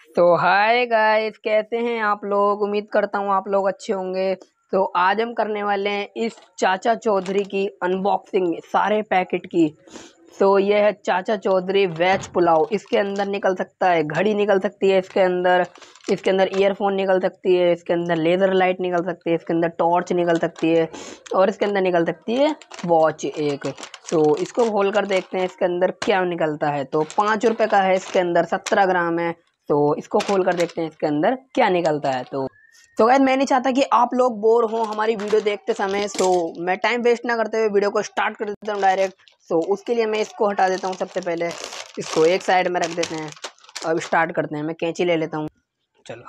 तो hi guys, कैसे हैं आप लोग। उम्मीद करता हूँ आप लोग अच्छे होंगे। तो आज हम करने वाले हैं इस चाचा चौधरी की अनबॉक्सिंग सारे पैकेट की। तो ये है चाचा चौधरी वेज पुलाव। इसके अंदर निकल सकता है घड़ी, निकल सकती है इसके अंदर ईयरफोन निकल सकती है, इसके अंदर लेज़र लाइट निकल सकती है, इसके अंदर टॉर्च निकल सकती है और इसके अंदर निकल सकती है वॉच एक। तो इसको खोल कर देखते हैं इसके अंदर क्या निकलता है। तो 5 रुपए का है, इसके अंदर 17 ग्राम है। तो इसको खोल कर देखते हैं इसके अंदर क्या निकलता है। तो गाइस, मैं नहीं चाहता कि आप लोग बोर हो हमारी वीडियो देखते समय। तो मैं टाइम वेस्ट ना करते हुए वीडियो को स्टार्ट कर देता हूँ डायरेक्ट। तो उसके लिए मैं इसको हटा देता हूँ। सबसे पहले इसको एक साइड में रख देते हैं। अब स्टार्ट करते हैं। मैं कैंची ले लेता हूँ। चलो,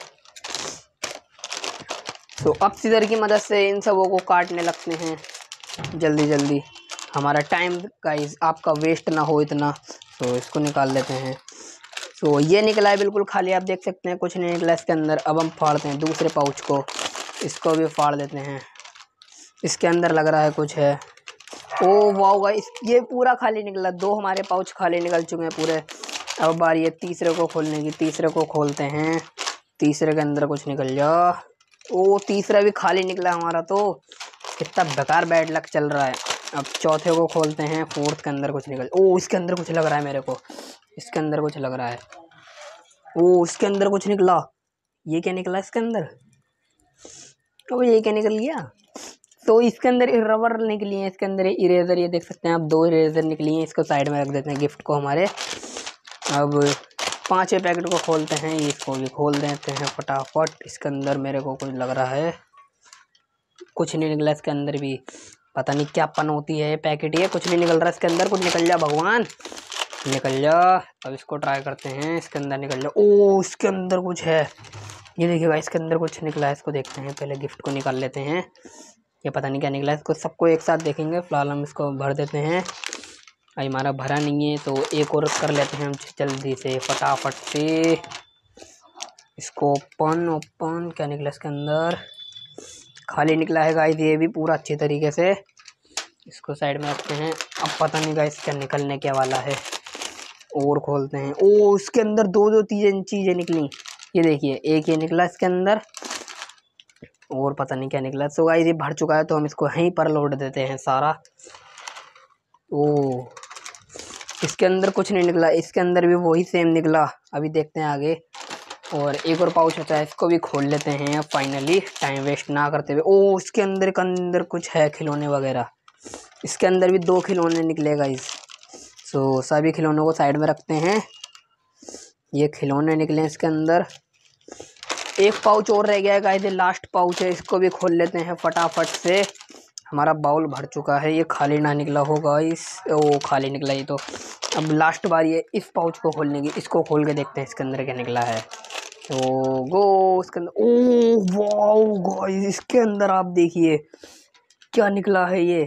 तो अब सीजर की मदद से इन सबों को काटने लगते हैं जल्दी जल्दी। हमारा टाइम गाइस आपका वेस्ट ना हो इतना। तो इसको निकाल लेते हैं। तो ये निकला है बिल्कुल खाली, आप देख सकते हैं कुछ नहीं निकला इसके अंदर। अब हम फाड़ते हैं दूसरे पाउच को, इसको भी फाड़ देते हैं। इसके अंदर लग रहा है कुछ है। ओ वाह गाइस, ये पूरा खाली निकला। 2 हमारे पाउच खाली निकल चुके हैं पूरे। अब बारी है तीसरे को खोलने की। तीसरे को खोलते हैं। तीसरे के अंदर कुछ निकल जा। ओ, तीसरा भी खाली निकला हमारा। तो कितना बेकार बैड लक चल रहा है। अब चौथे को खोलते हैं। फोर्थ के अंदर कुछ निकल, ओ इसके अंदर कुछ लग रहा है मेरे को। इसके अंदर कुछ लग रहा है। ओ, इसके अंदर कुछ निकला। ये क्या निकला इसके अंदर? तो ये क्या निकल गया? तो इसके अंदर रबर निकली है, इसके अंदर इरेजर, ये देख सकते हैं आप 2 इरेजर निकली हैं। इसको साइड में रख देते हैं गिफ्ट को हमारे। अब 5वें पैकेट को खोलते हैं। इसको भी खोल देते हैं फटाफट। इसके अंदर मेरे को कुछ लग रहा है। कुछ नहीं निकला इसके अंदर भी। पता नहीं क्या पन होती है ये पैकेट। ये कुछ नहीं निकल रहा इसके अंदर। कुछ निकल जा भगवान, निकल जा। अब इसको ट्राई करते हैं। इसके अंदर निकल जा। ओ, इसके अंदर कुछ है। ये देखिएगा, इसके अंदर कुछ निकला है। इसको देखते हैं पहले, गिफ्ट को निकाल लेते हैं। ये पता नहीं क्या निकला है। इसको सबको एक साथ देखेंगे। फिलहाल हम इसको भर देते हैं। अभी हमारा भरा नहीं है तो एक और कर लेते हैं हम जल्दी से फटाफट से। इसको ओपन क्या निकला इसके अंदर? खाली निकला है गाइस ये भी पूरा अच्छे तरीके से। इसको साइड में रखते हैं। अब पता नहीं गाइस क्या निकलने क्या वाला है। और खोलते हैं। ओ, इसके अंदर 2 चीजें निकली। ये देखिए, एक ये निकला इसके अंदर और पता नहीं क्या निकला। तो गाइस ये भर चुका है तो हम इसको यहीं पर लोड देते हैं सारा। ओ, इसके अंदर कुछ नहीं निकला। इसके अंदर भी वही सेम निकला। अभी देखते हैं आगे। और एक और पाउच होता है, इसको भी खोल लेते हैं फाइनली, टाइम वेस्ट ना करते हुए। ओ, इसके अंदर कुछ है, खिलौने वगैरह। इसके अंदर भी 2 खिलौने निकले गाइस। सो सभी खिलौनों को साइड में रखते हैं। ये खिलौने निकले इसके अंदर। एक पाउच और रह गया है गाइस, ये लास्ट पाउच है। इसको भी खोल लेते हैं फटाफट से। हमारा बाउल भर चुका है। ये खाली ना निकला होगा इस। ओ, खाली निकला ये तो। अब लास्ट बारी है इस पाउच को खोलने की। इसको खोल के देखते हैं इसके अंदर क्या निकला है। तो गो इसके अंदर। ओ वाओ गाइस, इसके अंदर आप देखिए क्या निकला है ये।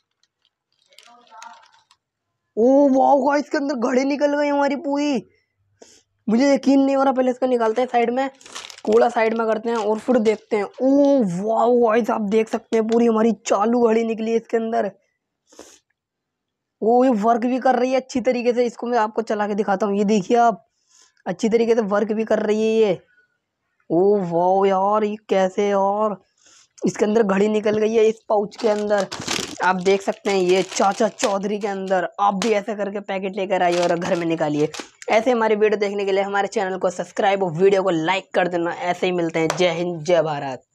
ओ वाओ गाइस, इसके अंदर घड़ी निकल गई हमारी पूरी। मुझे यकीन नहीं हो रहा। पहले इसको निकालते हैं साइड में, कूड़ा साइड में करते हैं और फिर देखते हैं। ओ वाओ गाइस, आप देख सकते हैं पूरी हमारी चालू घड़ी निकली है इसके अंदर। ओ, ये वर्क भी कर रही है अच्छी तरीके से। इसको मैं आपको चला के दिखाता हूँ। ये देखिए आप, अच्छी तरीके से वर्क भी कर रही है ये। ओ वाओ यार, ये कैसे? और इसके अंदर घड़ी निकल गई है इस पाउच के अंदर। आप देख सकते हैं ये चाचा चौधरी के अंदर। आप भी ऐसे करके पैकेट लेकर आइए और घर में निकालिए। ऐसे हमारी वीडियो देखने के लिए हमारे चैनल को सब्सक्राइब और वीडियो को लाइक कर देना। ऐसे ही मिलते हैं। जय हिंद, जय भारत।